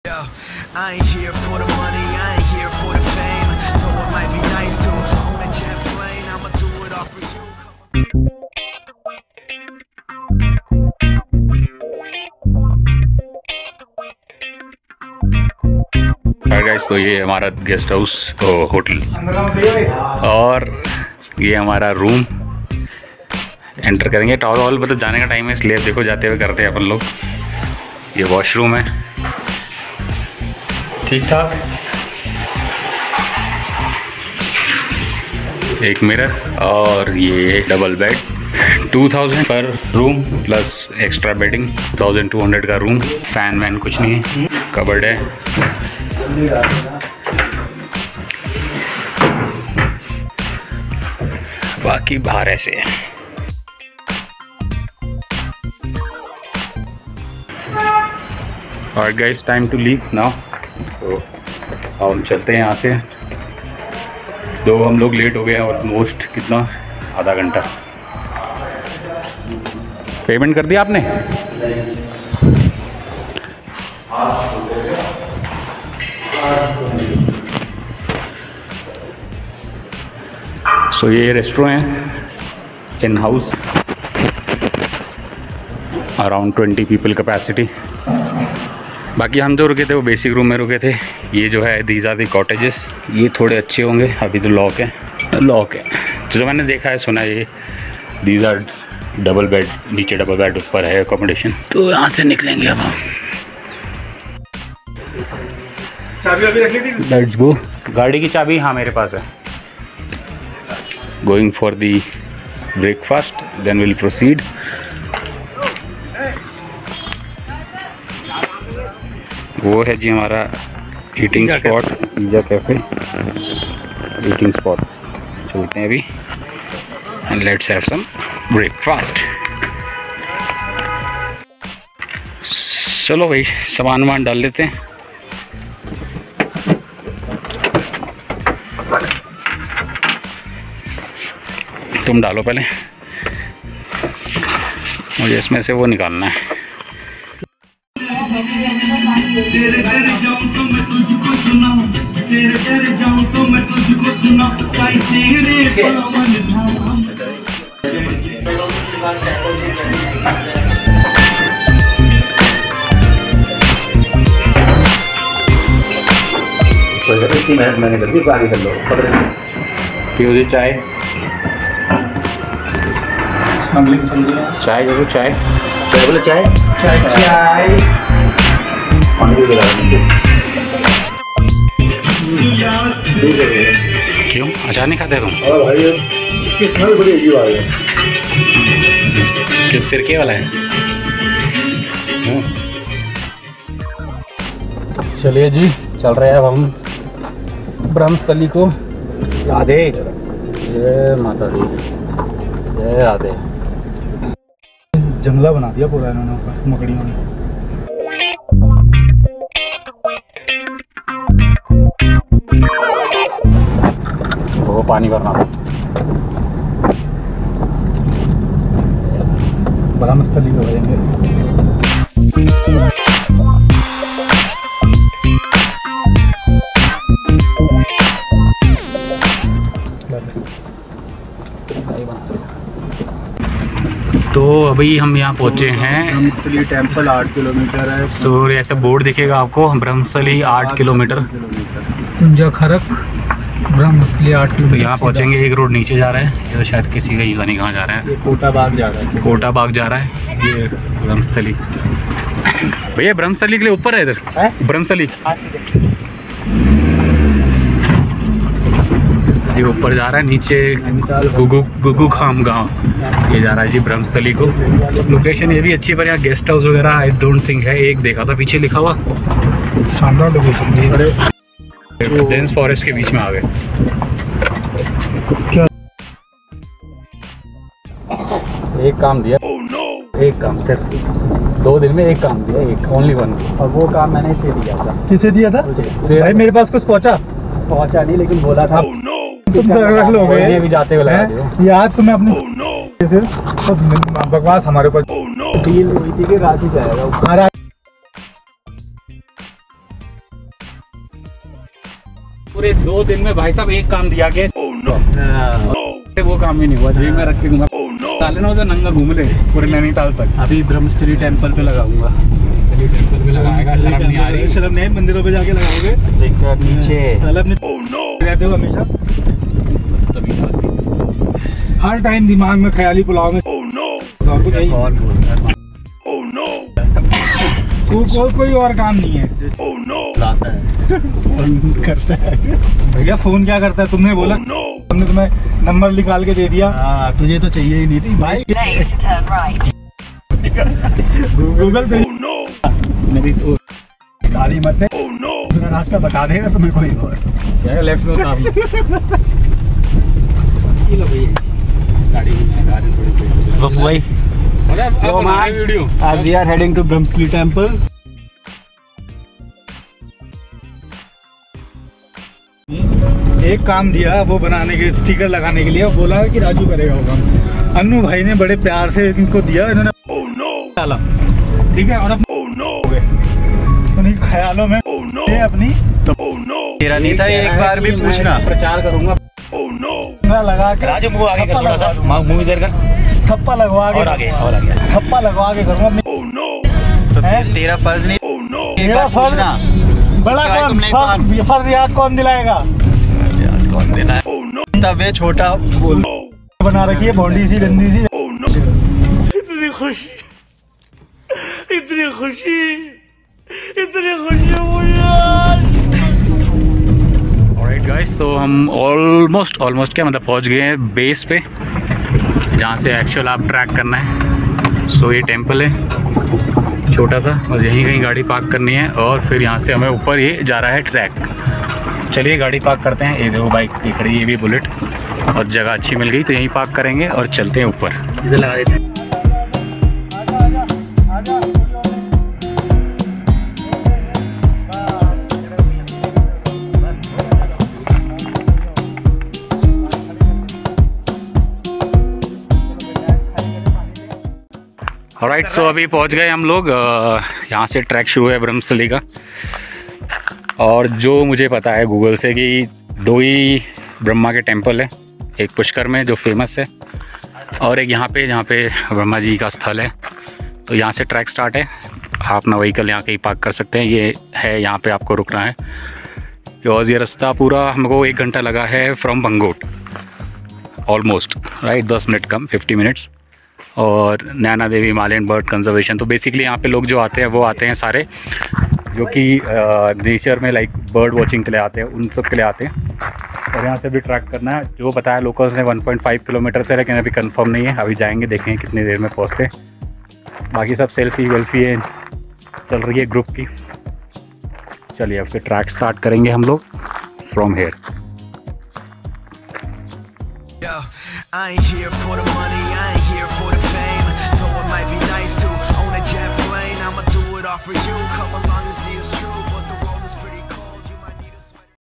I ain't here for the money, I ain't here for the fame. Though it might be nice to own a jet plane, I'ma do it all for you. Guys, तो ये हमारा guest house hotel और ये हमारा room enter करेंगे। Tower hall मतलब जाने का टाइम है, इसलिए देखो जाते हुए करते हैं अपन लोग। ये वॉशरूम है, ठीक ठाक, एक मिरर और ये डबल बेड। 2000 पर रूम प्लस एक्स्ट्रा बेडिंग, 1200 का रूम। फैन वैन कुछ नहीं है, कबर्ड है। बाकी बाहर ऐसे है। और guys, time to leave now. तो हम चलते हैं यहाँ से। दो हम लोग लेट हो गए हैं ऑलमोस्ट, कितना, आधा घंटा। पेमेंट कर दिया आपने? सो ये रेस्टोरेंट है, in house, around 20 people capacity. बाकी हम जो रुके थे वो बेसिक रूम में रुके थे। ये जो है दीज आर दी कॉटेजेस, ये थोड़े अच्छे होंगे, अभी तो लॉक है। तो जो मैंने देखा है, सुना है, ये दीज आर डबल बेड, नीचे डबल बेड, ऊपर है अकोमोडेशन। तो यहाँ से निकलेंगे अब हम। चाबी अभी रख ली थी? Let's go. गाड़ी की चाबी हाँ मेरे पास है। Going for the breakfast, then will proceed. वो है जी हमारा eating spot, pizza cafe eating spot. चलते हैं अभी and let's have some breakfast. चलो भाई, सामान वामान डाल लेते हैं। तुम डालो पहले, मुझे इसमें से वो निकालना है। इतनी मेहनत मैंने कर दी, आगे कर लो। पियो जी चाय, चाय जरूर, चाय चाय बोले, चाय चाय चाय पानी भी लगा क्यों? अचार नहीं खाते तुम? भाई, इसकी स्मेल बड़ी अजीब आ रही है। क्यों, सिरके वाला है? चलिए जी, चल रहे हैं अब हम ब्रह्मस्थली को। राधे, जय माता दी, जय राधे। जंगला बना दिया पूरा इन्होंने मकड़ियों ने। वो पानी भरना था। ब्रह्मस्थली को भरेंगे। तो अभी हम यहाँ पहुँचे हैं। ब्रह्मस्थली टेम्पल 8 किलोमीटर है। सूर्य ऐसा बोर्ड दिखेगा आपको, ब्रह्मस्थली 8 किलोमीटर। कुंजा खरक ब्रह्मस्थली 8 किलोमीटर। तो यहाँ पहुँचेंगे। एक रोड नीचे जा रहा है, जो शायद किसी का युवा नहीं कहाँ जा रहा है। ये कोटा बाग जा रहा है। कोटा बाग जा रहा है ये ब्रह्मस्थली। भैया ब्रह्मस्थली के लिए ऊपर है इधर, ब्रह्मस्थली ये ऊपर जा रहा है, नीचे गुगु खाम गाँव ये जा रहा है जी ब्रह्मस्थली को। लोकेशन ये भी अच्छी है, पर यहाँ गेस्ट हाउस वगैरह आई डोंट थिंक है। एक देखा था पीछे लिखा हुआ, शानदार लोकेशन। डेंस फॉरेस्ट के बीच में आ गए। क्या एक काम दिया, एक काम सिर्फ 2 दिन में एक काम दिया, एक ओनली वन। और वो काम मैंने इसे दिया था। किसे दिया था? भाई मेरे पास कुछ पहुंचा नहीं, लेकिन बोला था तुम रख लोगे। ये भी जाते हुए लगा दियो यार, तुम्हें अपनी बकवास हमारे ऊपर डील हुई थी कि रात ही जाएगा। पूरे 2 दिन में भाई साहब एक काम दिया के वो काम ही नहीं हुआ। जेब में रख के घुमा डाले ना उसे नंगा घूम ले पूरे नैनीताल तक। अभी ब्रह्मस्थली टेम्पल पे लगाऊंगा। टेम्पल पे लगाएगा, शर्म नहीं आ रही? शर्म नहीं, मंदिरों पे जाके लगाओगे स्टिकर नीचे रहते हो हमेशा। हर टाइम दिमाग में ख्याली पुलाव में और कुछ नहीं। कोई और काम नहीं है। लाता है फोन करता है। भैया फोन क्या करता है? तुमने बोला हमने तुम्हें नंबर निकाल के दे दिया। तुझे तो चाहिए ही नहीं थी भाई। गूगल पे काली मत उसका रास्ता बता देगा तुम्हें कोई और। क्या लेफ्ट में उतार लो गाड़ी भाई। Video As we are heading to Brahmस्थली temple. एक काम दिया वो बनाने के स्टिकर लगाने के लिए, बोला कि राजू करेगा वो काम। अन्नू भाई ने बड़े प्यार से इनको दिया, इन्होंने डाला ठीक है। और अब हो गए उन्हीं ख्यालों में ये अपनी तेरा नहीं था। एक बार भी पूछना प्रचार करूंगा लगा के राजू मुंह आगे कर, थोड़ा सा मुंह इधर कर, थप्पा लगवा के और आगे थप्पा लगवा के करूँगा अपनी। तो तेरा फर्ज नहीं, मेरा फर्ज ना बड़ा कौन फर्ज याद कौन दिलाएगा? कौन देना है? तब ये छोटा बोल बना रखी है भोंडी सी गंदी सी। इतनी खुशी इतनी खुशी इतनी खुशी मुझे। ऑलराइट गाइस, तो हम ऑलमोस्ट क्या मतलब पहुंच गए हैं बेस पे, जहाँ से एक्चुअल आप ट्रैक करना है। सो ये टेंपल है छोटा सा, और यहीं कहीं गाड़ी पार्क करनी है और फिर यहाँ से हमें ऊपर ये जा रहा है ट्रैक। चलिए गाड़ी पार्क करते हैं। ये देखो बाइक ये खड़ी है, ये भी बुलेट, और जगह अच्छी मिल गई तो यहीं पार्क करेंगे और चलते हैं ऊपर। इधर लगा देते हैं। ऑलराइट, सो अभी पहुंच गए हम लोग। यहाँ से ट्रैक शुरू है ब्रह्मस्थली का। और जो मुझे पता है गूगल से कि 2 ही ब्रह्मा के टेंपल है, एक पुष्कर में जो फेमस है और एक यहाँ पे जहाँ पे ब्रह्मा जी का स्थल है। तो यहाँ से ट्रैक स्टार्ट है। आप अपना व्हीकल यहाँ कहीं पार्क कर सकते हैं। ये है यहाँ पे आपको रुकना है, बिकॉज ये रास्ता पूरा हमको 1 घंटा लगा है from Bangot almost, right 10 minute कम 50 मिनट्स। और Naina Devi Himalayan bird conservation, तो बेसिकली यहाँ पे लोग जो आते हैं वो आते हैं सारे जो कि नेचर में लाइक बर्ड वॉचिंग के लिए आते हैं, उन सब के लिए आते हैं। और यहाँ से भी ट्रैक करना है, जो बताया लोकल्स ने 1.5 किलोमीटर से, लेकिन अभी कंफर्म नहीं है। अभी जाएंगे देखेंगे कितनी देर में पहुँचते। बाकी सब सेल्फी वेल्फी है चल रही है ग्रुप की। चलिए अब फिर ट्रैक स्टार्ट करेंगे हम लोग from here. I ain't here for the money.